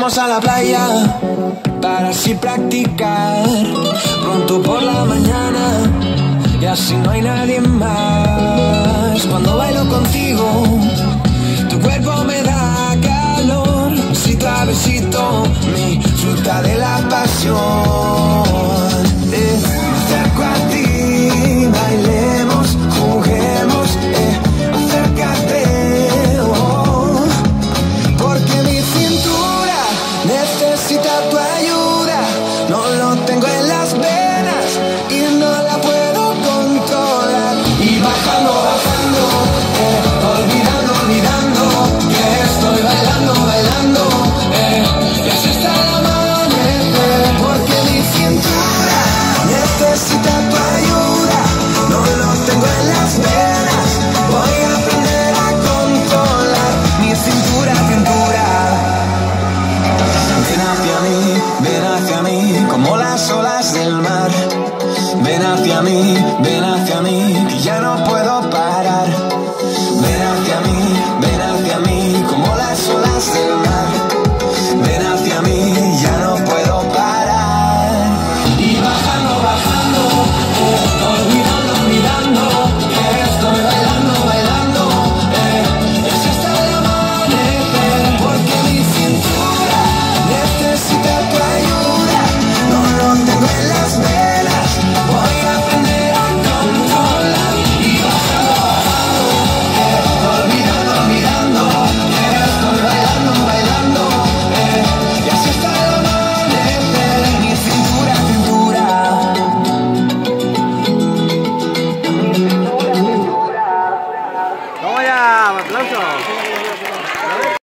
Vamos a la playa para así practicar. Pronto por la mañana y así no hay nadie más. Cuando bailo contigo, tu cuerpo me da calor. Besito a besito, mi fruta de la pasión. Me acerco a ti, bailemos, juguemos, acércate, oh, porque mi cintura necesita tu ayuda. No lo tengo en las venas y no la puedo controlar. Y bajando, bajando, olvidando, olvidando que estoy bailando, bailando, y así está el amanecer. Porque mi cintura necesita tu ayuda. No lo tengo en las venas, voy a aprender a controlar mi cintura, cintura. Ven hacia mí, como las olas del mar. Ven hacia mí, que ya no puedo parar. Ven hacia mí, ven